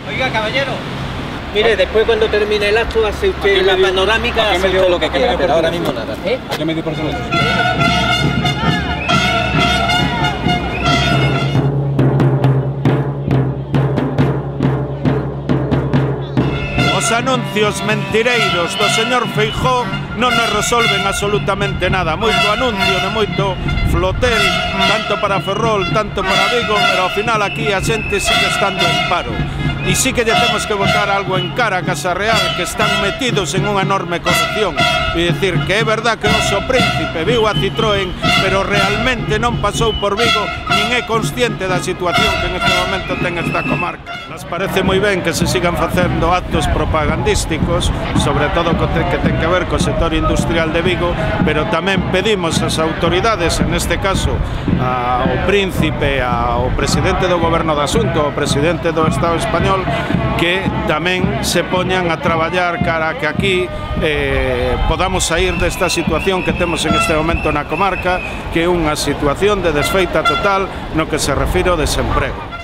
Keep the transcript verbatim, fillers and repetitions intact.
Oiga, caballero. Mire, después cuando termine el acto hace usted la panorámica, hace usted lo que quiera, pero ahora mismo nada. ¿Eh? ¿A qué medio por semana? Os anuncios mentireiros do señor Feijóo non nos resolven absolutamente nada. Moito anuncio de moito flotel, tanto para Ferrol, tanto para Vigo, pero ao final aquí a xente sigue estando en paro. E sí que lle temos que botar algo en cara a Casa Real, que están metidos en unha enorme corrupción. E dicir que é verdad que o noso príncipe viu a Citroën, pero realmente non pasou por Vigo, nin é consciente da situación que en este momento ten esta comarca. Nos parece moi ben que se sigan facendo actos propagandísticos, sobre todo que ten que ver co sector industrial de Vigo, pero tamén pedimos ás autoridades, en este caso ao príncipe, ao presidente do goberno de Asunto, ao presidente do Estado español, que tamén se poñan a traballar cara a que aquí eh, podamos sair desta situación que temos en este momento na comarca, que é unha situación de desfeita total no que se refire ao desemprego.